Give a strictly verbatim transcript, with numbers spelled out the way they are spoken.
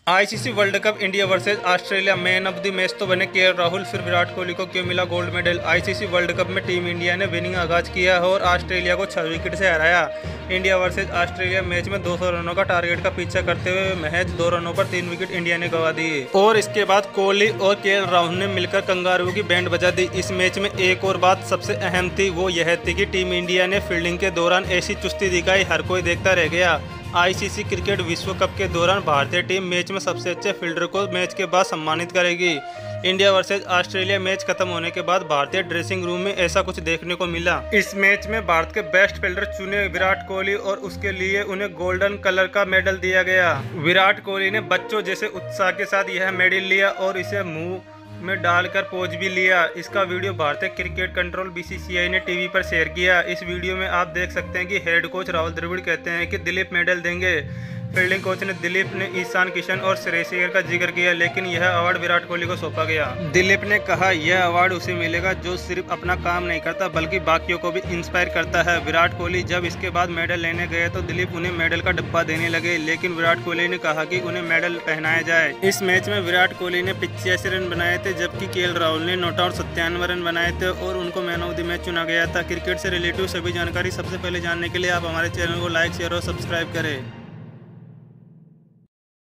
ICC world cup India versus Australia. Man of the match तो बने KL Rahul, फिर विराट कोहली को क्यों मिला gold medal. ICC world cup में टीम इंडिया ने विनिंग आगाज किया और ऑस्ट्रेलिया को छह विकेट से हराया। इंडिया वर्सेज ऑस्ट्रेलिया मैच में दो सौ रनों का टारगेट का पीछा करते हुए महज दो रनों पर तीन विकेट इंडिया ने गंवा दिए और इसके बाद कोहली और केएल राहुल ने मिलकर कंगारू की बैंड बजा दी। इस मैच में एक और बात सबसे अहम थी, वो यह थी कि टीम इंडिया ने फील्डिंग के दौरान ऐसी चुस्ती दिखाई, हर कोई देखता रह गया। आईसीसी क्रिकेट विश्व कप के दौरान भारतीय टीम मैच में सबसे अच्छे फील्डर को मैच के बाद सम्मानित करेगी। इंडिया वर्सेज ऑस्ट्रेलिया मैच खत्म होने के बाद भारतीय ड्रेसिंग रूम में ऐसा कुछ देखने को मिला। इस मैच में भारत के बेस्ट फील्डर चुने विराट कोहली और उसके लिए उन्हें गोल्डन कलर का मेडल दिया गया। विराट कोहली ने बच्चों जैसे उत्साह के साथ यह मेडल लिया और इसे मुंह में डालकर पोज भी लिया। इसका वीडियो भारतीय क्रिकेट कंट्रोल बीसीसीआई ने टीवी पर शेयर किया। इस वीडियो में आप देख सकते हैं कि हेड कोच राहुल द्रविड़ कहते हैं कि दिलीप मेडल देंगे। फील्डिंग कोच ने दिलीप ने ईशान किशन और श्रेयस अय्यर का जिक्र किया, लेकिन यह अवार्ड विराट कोहली को सौंपा गया। दिलीप ने कहा, यह अवार्ड उसे मिलेगा जो सिर्फ अपना काम नहीं करता बल्कि बाकियों को भी इंस्पायर करता है। विराट कोहली जब इसके बाद मेडल लेने गए तो दिलीप उन्हें मेडल का डब्बा देने लगे, लेकिन विराट कोहली ने कहा कि उन्हें मेडल पहनाया जाए। इस मैच में विराट कोहली ने पिचासी रन बनाए थे, जबकि केएल राहुल ने नॉट आउट सत्तानवे रन बनाए थे और उनको मैन ऑफ द मैच चुना गया था। क्रिकेट से रिलेटिव सभी जानकारी सबसे पहले जानने के लिए आप हमारे चैनल को लाइक, शेयर और सब्सक्राइब करें।